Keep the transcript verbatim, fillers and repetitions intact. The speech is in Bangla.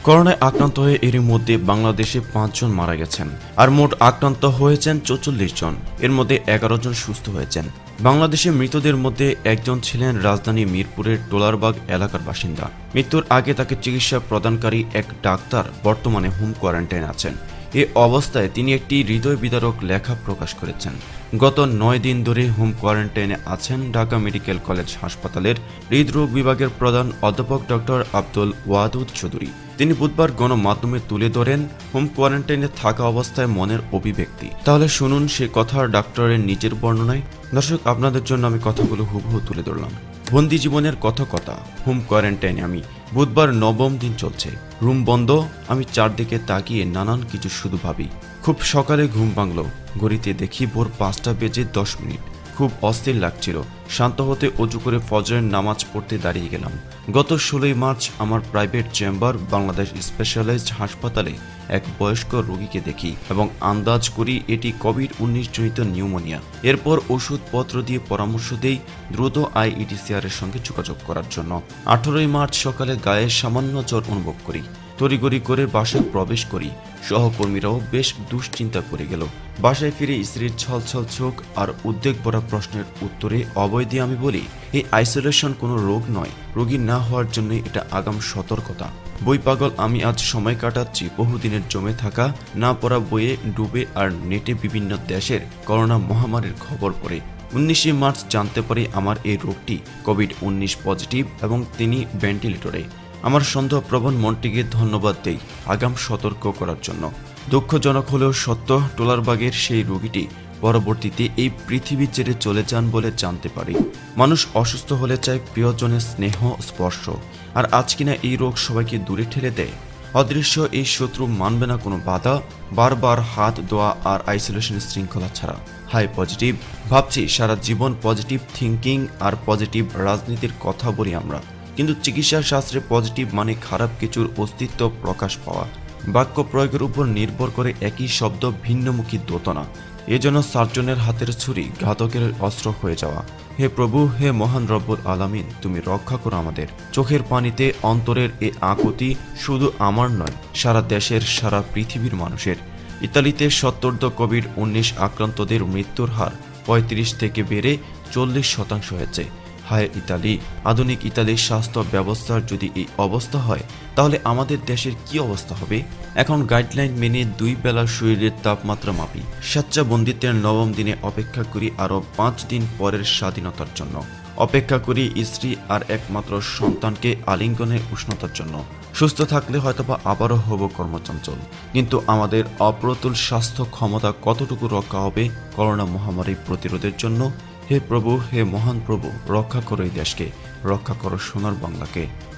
করোনায় আক্রান্ত হয়ে এরই মধ্যে বাংলাদেশে পাঁচজন মারা গেছেন আর মোট আক্রান্ত হয়েছেন চৌচল্লিশ জন। এর মধ্যে এগারো জন সুস্থ হয়েছেন। বাংলাদেশে মৃতদের মধ্যে একজন ছিলেন রাজধানী মিরপুরের টোলারবাগ এলাকার বাসিন্দা। মৃত্যুর আগে তাকে চিকিৎসা প্রদানকারী এক ডাক্তার বর্তমানে হোম কোয়ারেন্টাইনে আছেন। এ অবস্থায় তিনি একটি হৃদয় বিদারক লেখা প্রকাশ করেছেন। গত নয় দিন ধরে হোম কোয়ারেন্টাইনে আছেন ঢাকা মেডিকেল কলেজ হাসপাতালের হৃদরোগ বিভাগের প্রধান অধ্যাপক ডক্টর আব্দুল ওয়াদুদ চৌধুরী। তিনি বুধবার গণমাধ্যমে তুলে ধরেন হোম কোয়ারেন্টাইনে থাকা অবস্থায় মনের অভিব্যক্তি। তাহলে শুনুন সে কথা ডাক্তারের নিজের বর্ণনায়। দর্শক, আপনাদের জন্য আমি কথাগুলো হুবহু তুলে ধরলাম। বন্দি জীবনের কথা কথা হোম কোয়ারেন্টাইনে আমি। বুধবার নবম দিন চলছে, রুম বন্ধ। আমি চারদিকে তাকিয়ে নানান কিছু শুধু ভাবি। খুব সকালে ঘুম ভাঙল। ঘড়িতে দেখি ভোর পাঁচটা বেজে দশ মিনিট। খুব অস্থির লাগছিল। শান্ত হতে অজু করে ফজরের নামাজ পড়তে দাঁড়িয়ে গেলাম। গত ষোলোই মার্চ আমার প্রাইভেট চেম্বার বাংলাদেশ স্পেশালাইজড হাসপাতালে এক বয়স্ক রোগীকে দেখি এবং আন্দাজ করি এটি কোভিড উনিশ জনিত নিউমোনিয়া। এরপর ওষুধপত্র দিয়ে পরামর্শ দেই দ্রুত আইইডিসিআর এর সঙ্গে যোগাযোগ করার জন্য। আঠারোই মার্চ সকালে গায়ে সামান্য জ্বর অনুভব করি। তড়িঘড়ি করে বাসায় প্রবেশ করি। সহকর্মীরাও বেশ দুশ্চিন্তা করে গেল। বাসায় ফিরে স্ত্রীর ছলছল চোখ আর উদ্বেগ ভরা প্রশ্নের উত্তরে অবয় দিয়ে আমি বলি, এই আইসোলেশন কোনো রোগ নয়, রোগী না হওয়ার জন্য এটা আগাম সতর্কতা। বই পাগল আমি আজ সময় কাটাচ্ছি বহুদিনের জমে থাকা না পড়া বইয়ে ডুবে আর নেটে বিভিন্ন দেশের করোনা মহামারীর খবর পড়ে। উনিশে মার্চ জানতে পারি আমার এই রোগটি কোভিড উনিশ পজিটিভ এবং তিনি ভেন্টিলেটরে। আমার সন্দেহপ্রবণ মনটিকে ধন্যবাদ দেই আগাম সতর্ক করার জন্য। দুঃখজনক হলেও সত্য, টোলারবাগের সেই রোগীটি পরবর্তীতে এই পৃথিবী ছেড়ে চলে যান বলে জানতে পারি। মানুষ অসুস্থ হলে চায় প্রিয়জনের স্নেহ স্পর্শ, আর আজ কিনা এই রোগ সবাইকে দূরে ঠেলে দেয়। অদৃশ্য এই শত্রু মানবে না কোনো বাধা, বারবার হাত ধোয়া আর আইসোলেশনের শৃঙ্খলা ছাড়া। হাই পজিটিভ ভাবছি সারা জীবন, পজিটিভ থিঙ্কিং আর পজিটিভ রাজনীতির কথা বলি আমরা, কিন্তু চিকিৎসা শাস্ত্রে পজিটিভ মানে খারাপ কিছুর অস্তিত্ব প্রকাশ পাওয়া। বাক্য প্রয়োগের উপর নির্ভর করে একই শব্দ ভিন্নমুখী দোতনা। এজন্য সার্জনের হাতের ছুরি ঘাতকের অস্ত্র হয়ে যাওয়া। হে প্রভু, হে মহান রব্বুল আলামিন, তুমি রক্ষা করো আমাদের। চোখের পানিতে অন্তরের এ আকুতি শুধু আমার নয়, সারা দেশের, সারা পৃথিবীর মানুষের। ইতালিতে সত্তরদ কোভিড উনিশ আক্রান্তদের মৃত্যুর হার পঁয়ত্রিশ থেকে বেড়ে চল্লিশ শতাংশ হয়েছে। হায় ইতালি! আধুনিক ইতালির স্বাস্থ্য ব্যবস্থার যদি এই অবস্থা হয়, তাহলে আমাদের দেশের কি অবস্থা হবে? এখন গাইডলাইন মেনে দুই বেলা শরীরের তাপমাত্রা মাপি। স্বেচ্ছাবন্দিত্বের নবম দিনে অপেক্ষা করি আরও পাঁচ দিন পরের স্বাধীনতার জন্য। অপেক্ষা করি স্ত্রী আর একমাত্র সন্তানকে আলিঙ্গনের উষ্ণতার জন্য। সুস্থ থাকলে হয়তোবা আবারও হব কর্মচঞ্চল, কিন্তু আমাদের অপ্রতুল স্বাস্থ্য ক্ষমতা কতটুকু রক্ষা হবে করোনা মহামারী প্রতিরোধের জন্য? হে প্রভু, হে মহান প্রভু, রক্ষা করো এই দেশকে, রক্ষা করো সোনার বাংলাকে।